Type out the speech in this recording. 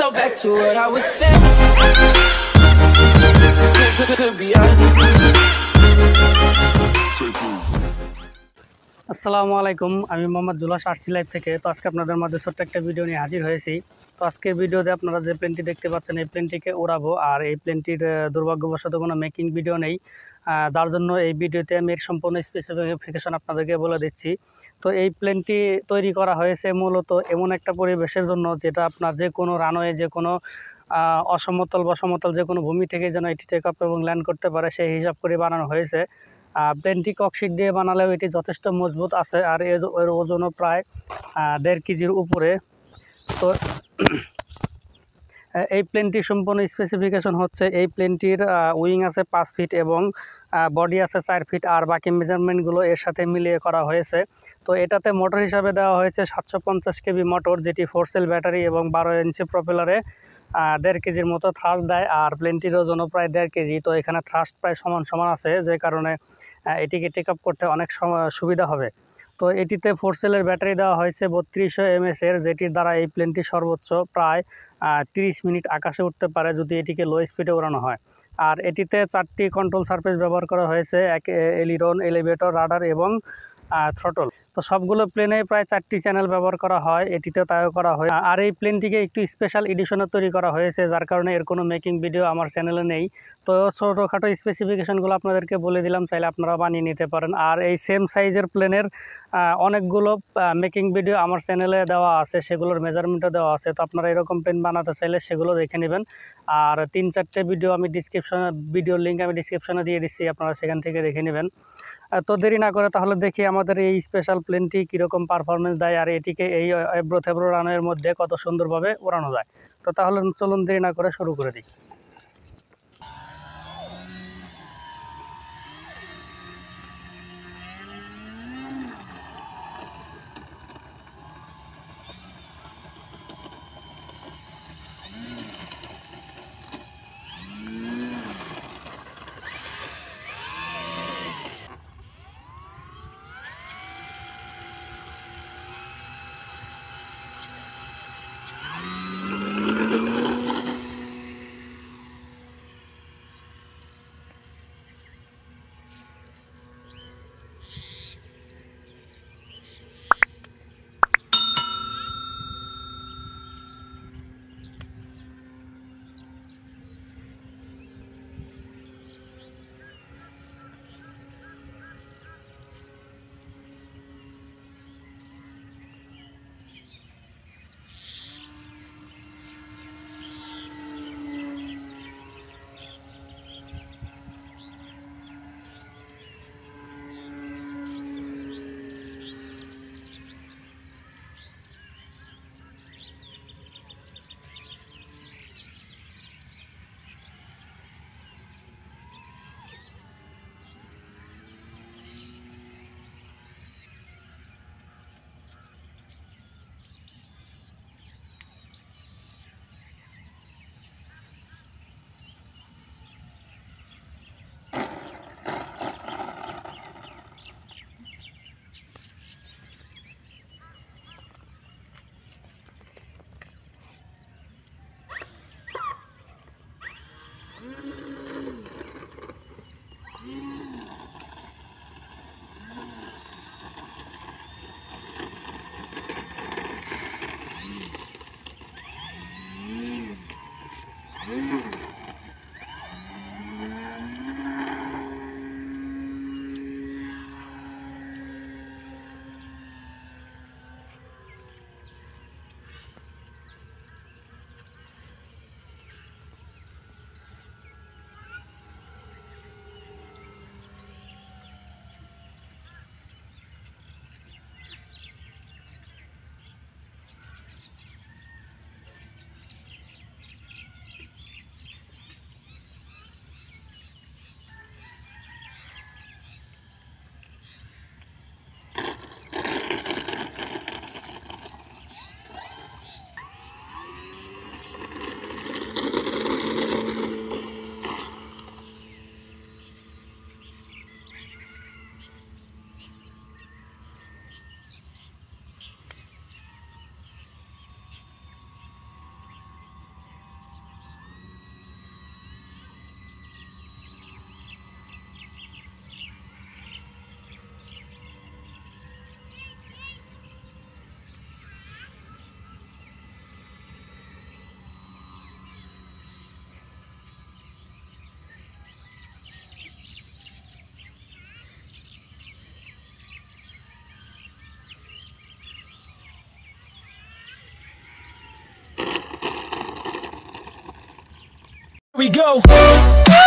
go back to what I was saying. Could be us. আসসালামু আলাইকুম, আমি Mohammad জুলাস RC live থেকে। তো আজকে আপনাদের মধ্যে ছোট্ট একটা ভিডিও নিয়ে হাজির হয়েছি। তো আজকের ভিডিওতে আপনারা যে প্লেনটি দেখতে পাচ্ছেন এই প্লেনটিকে উড়াবো, আর এই প্লেনটির দুর্ভাগ্যবশত কোনো মেকিং ভিডিও নেই, যার জন্য এই ভিডিওতে আমি এর সম্পূর্ণ স্পেসিফিকেশন আপনাদেরকে বলে দিচ্ছি। তো এই প্লেনটি তৈরি করা হয়েছে মূলত এমন একটা পরিবেশের জন্য যেটা আপনার যে কোনো রানওয়ে, যে কোনো অসমতল বা সমতল যে কোনো ভূমি থেকে যেন এটি টেক আপ এবং ল্যান্ড করতে পারে সেই হিসাব করে বানানো হয়েছে। প্লেনটি ককশিট দিয়ে বানালেও এটি যথেষ্ট মজবুত আছে, আর এর ওজনও প্রায় 1.5 কেজির উপরে। তো এই প্লেনটির সম্পূর্ণ স্পেসিফিকেশন হচ্ছে এই প্লেনটির উইং আছে 5 ফিট এবং বডি আছে 4 ফিট, আর বাকি মেজারমেন্টগুলো এর সাথে মিলিয়ে করা হয়েছে। তো এটাতে মোটর হিসাবে দেওয়া হয়েছে 750 কেবি মোটর, যেটি 4 সেল ব্যাটারি এবং 12 ইঞ্চি প্রপেলারে 1.5 কেজির মতো থ্রাস্ট দেয়, আর প্লেনটির ওজনও প্রায় 1.5 কেজি। তো এখানে থ্রাস্ট প্রায় সমান সমান আছে, যে কারণে এটিকে টেক আপ করতে অনেক সুবিধা হবে। তো এটিতে 4 সেলের ব্যাটারি দেওয়া হয়েছে 3200 mAh এর, যেটির দ্বারা এই প্লেনটি সর্বোচ্চ প্রায় 30 মিনিট আকাশে উঠতে পারে যদি এটিকে লো স্পিডে উড়ানো হয়। আর এটিতে 4টি কন্ট্রোল সারফেস ব্যবহার করা হয়েছে, এক এলিরন, এলিভেটর, রাডার এবং থ্রটল। তো সবগুলো প্লেনে প্রায় 4টি চ্যানেল ব্যবহার করা হয়, এটিতেও তাইও করা হয়। আর এই প্লেনটিকে একটু স্পেশাল এডিশনে তৈরি করা হয়েছে, যার কারণে এর কোনো মেকিং ভিডিও আমার চ্যানেলে নেই। তো ছোটোখাটো স্পেসিফিকেশনগুলো আপনাদেরকে বলে দিলাম, চাইলে আপনারা বানিয়ে নিতে পারেন। আর এই সেম সাইজের প্লেনের অনেকগুলো মেকিং ভিডিও আমার চ্যানেলে দেওয়া আছে, সেগুলোর মেজারমেন্টও দেওয়া আছে। তো আপনারা এরকম প্লেন বানাতে চাইলে সেগুলো দেখে নেবেন। আর 3-4টে ভিডিও আমি ভিডিওর লিঙ্ক আমি ডিসক্রিপশনে দিয়ে দিচ্ছি, আপনারা সেখান থেকে দেখে নেবেন। তো দেরি না করে তাহলে দেখি আমাদের এই স্পেশাল প্লেনটি কীরকম পারফরমেন্স দেয়, আর এটিকে এই এবড়ো থেবড়ো রানের মধ্যে কত সুন্দরভাবে উড়ানো যায়। তো তাহলে চলুন দেরি না করে শুরু করে দিই। we go.